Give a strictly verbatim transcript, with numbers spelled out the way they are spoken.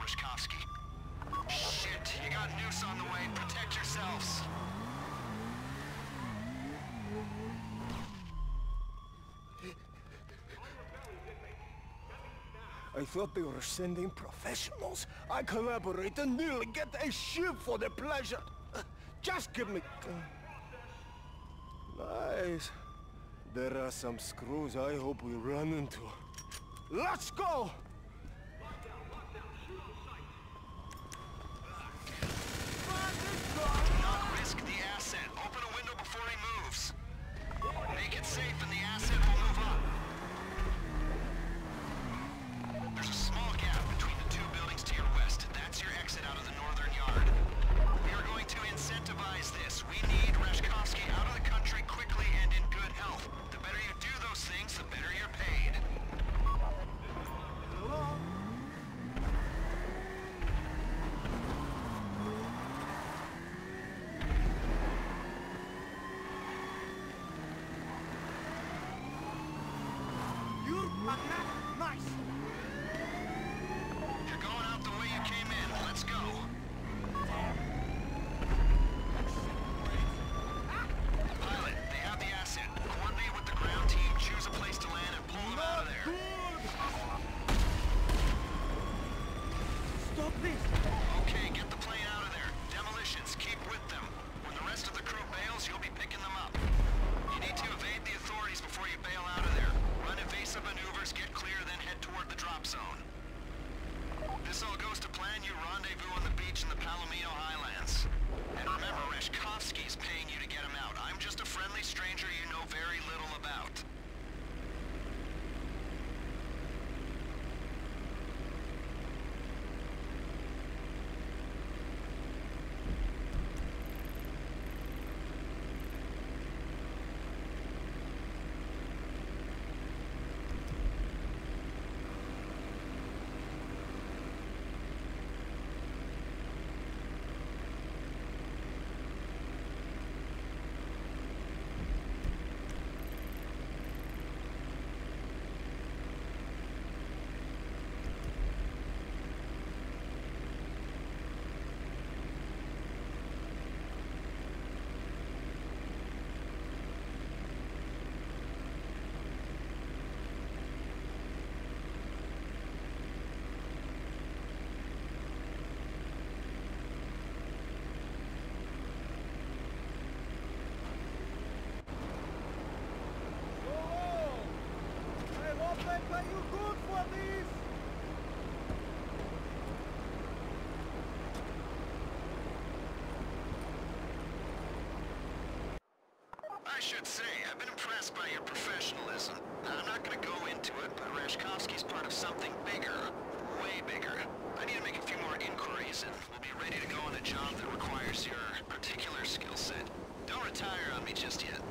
Reshkovsky. Shit, you got Noose on the way. Protect yourselves. I thought they were sending professionals. I collaborate and nearly get a ship for the pleasure. Just give me... Nice. There are some screws I hope we run into. Let's go! Not risk the asset. Open a window before he moves. Make it safe and the asset will move up. There's a small gap between the two buildings to your west. That's your exit out of the northern yard. We are going to incentivize this. We need Reshkovsky out of the country quickly and in good health. The better you do those things, the better you're paid. Hello? You're nice. You're going out the way you came in. Let's go. Pilot, they have the asset. Coordinate with the ground team, choose a place to land, and pull them out of there. Stop this! Okay, get the plane out of there. Demolitions, keep with them. When the rest of the crew bails, you'll be picking them up. You need to evade the authorities before you bail out of there. Run evasive maneuvers, get clear, then head toward the drop zone. This all goes to plan, you rendezvous on the beach in the Palomino Highlands. And remember, Reshkovsky's paying you to get him out. I'm just a friendly stranger you know very little about. I pay you good for this! I should say, I've been impressed by your professionalism. Now, I'm not gonna go into it, but Reshkovsky's part of something bigger. Way bigger. I need to make a few more inquiries, and we'll be ready to go on a job that requires your particular skill set. Don't retire on me just yet.